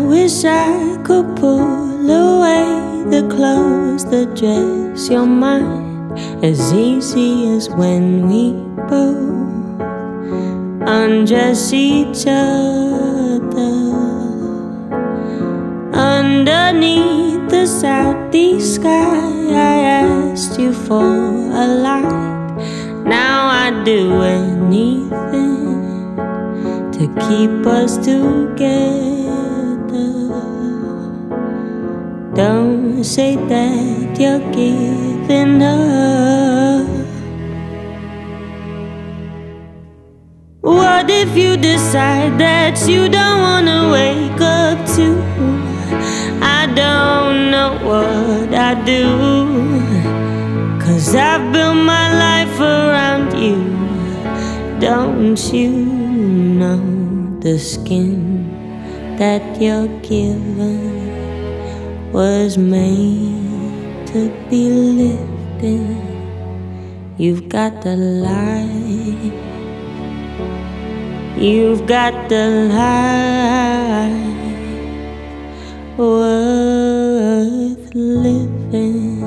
wish I could pull away the clothes that dress your mind as easy as when we both undress each other. Underneath the southeast sky, I asked you for a light. Now I'd do anything to keep us together. Don't say that you're giving up. What if you decide that you don't wanna wake up too? I don't know what I do, 'cause I've built my life around you. Don't you know the skin that you're given was made to be lifted? You've got the light, you've got the life worth living.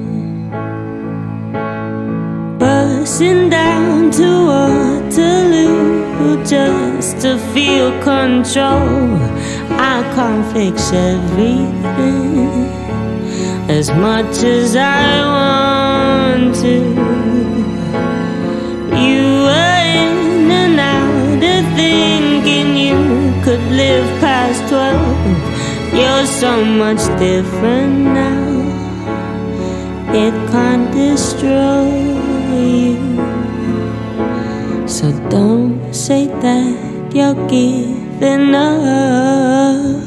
Bursting down to Waterloo just to feel control. I can't fix everything as much as I want to. You were in and out of thinking you could live past 12. You're so much different now, it can't destroy you. So don't say that you're giving up.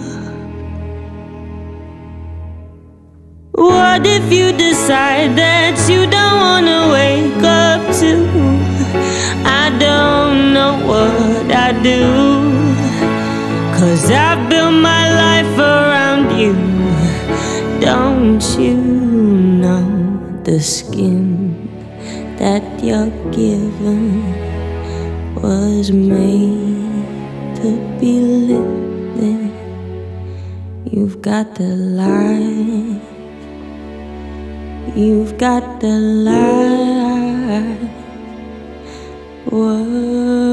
What if you decide that you don't wanna wake up too? I don't know what I do, 'cause I've built my life around you. Don't you know the skin that you're given was made to be lifted? You've got the light, you've got the light. Whoa.